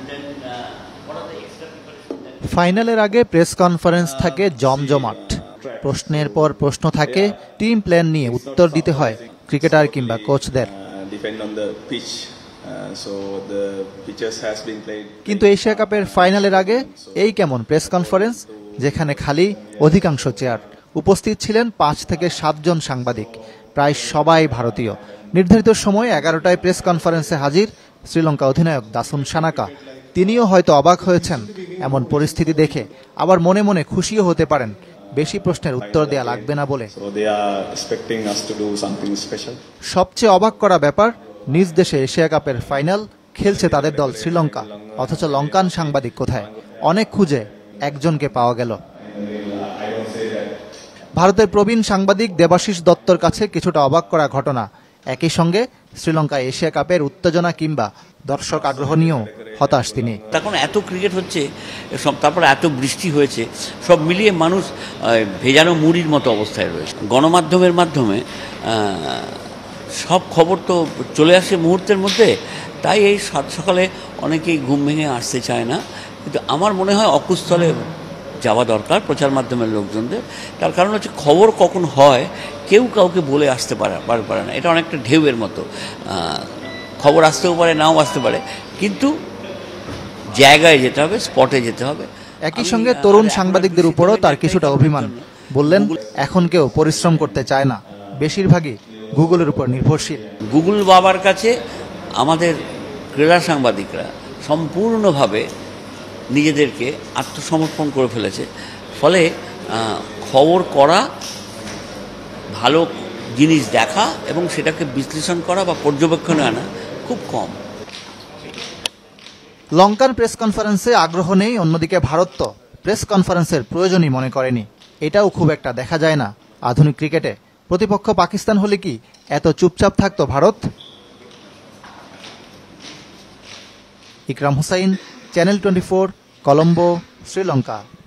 ফাইনালের আগে press conference থাকে জমজমাট। প্রশ্নের পর প্রশ্ন থাকে, টিম প্ল্যান নিয়ে উত্তর দিতে হয় ক্রিকেটার কিংবা কোচদের। কিন্তু এশিয়া কাপের ফাইনালের আগে এই কেমন প্রেস কনফারেন্স, যেখানে খালি অধিকাংশ চেয়ার। উপস্থিত ছিলেন 5 থেকে 7 জন সাংবাদিক, প্রায় সবাই ভারতীয়। নির্ধারিত সময় 11টায় প্রেস কনফারেন্সে হাজির শ্রীলঙ্কা অধিনায়ক দাসুন সানাকা। তিনিও হয়তো অবাক হয়েছেন এমন পরিস্থিতি দেখে, আবার মনে মনে খুশিও হতে পারেন বেশি প্রশ্নের উত্তর দেয়া লাগবে না বলে। সবচেয়ে অবাক করা ব্যাপার, নিজ দেশে এশিয়া কাপের ফাইনাল খেলছে তাদের দল শ্রীলঙ্কা, অথচ লঙ্কান সাংবাদিক কোথায়? অনেক খুঁজে একজনকে পাওয়া গেল। ভারতের প্রবীণ সাংবাদিক দেবাশিস দত্তর কাছে কিছুটা অবাক করা ঘটনা। একই সঙ্গে শ্রীলঙ্কা এশিয়া কাপের উত্তেজনা কিংবা দর্শক আগ্রহ নিয়েও হতাশ তিনি। তখন এত ক্রিকেট হচ্ছে, তারপর এত বৃষ্টি হয়েছে, সব মিলিয়ে মানুষ ভেজানো মুড়ির মতো অবস্থায় রয়েছে। গণমাধ্যমের মাধ্যমে সব খবর তো চলে আসে মুহূর্তের মধ্যে, তাই এই সাত সকালে অনেকেই ঘুম ভেঙে আসতে চায় না। কিন্তু আমার মনে হয় অকুস্থলে যাওয়া দরকার প্রচার মাধ্যমের লোকজনদের। তার কারণ হচ্ছে খবর কখন হয় কেউ কাউকে বলে আসতে পারে না। এটা অনেকটা ঢেউয়ের মতো, খবর আসতেও পারে নাও আসতে পারে, কিন্তু জায়গায় যেতে হবে, স্পটে যেতে হবে। একই সঙ্গে তরুণ সাংবাদিকদের উপরও তার কিছুটা অভিমান। বললেন, এখন কেউ পরিশ্রম করতে চায় না, বেশিরভাগই গুগলের উপর নির্ভরশীল। গুগল বাবার কাছে আমাদের ক্রীড়া সাংবাদিকরা সম্পূর্ণভাবে নিজেদেরকে আত্মসমর্পণ করে ফেলেছে। ফলে খবর করা, ভালো জিনিস দেখা এবং সেটাকে বিশ্লেষণ করা বা পর্যবেক্ষণে আনা খুব কম। লঙ্কান প্রেস কনফারেন্সে আগ্রহ নেই, অন্যদিকে ভারত তো প্রেস কনফারেন্সের প্রয়োজনই মনে করেনি। এটাও খুব একটা দেখা যায় না আধুনিক ক্রিকেটে। প্রতিপক্ষ পাকিস্তান হলে কি এত চুপচাপ থাকতো ভারত? ইকরাম হুসাইন, চ্যানেল 24, কলম্বো, শ্রীলঙ্কা।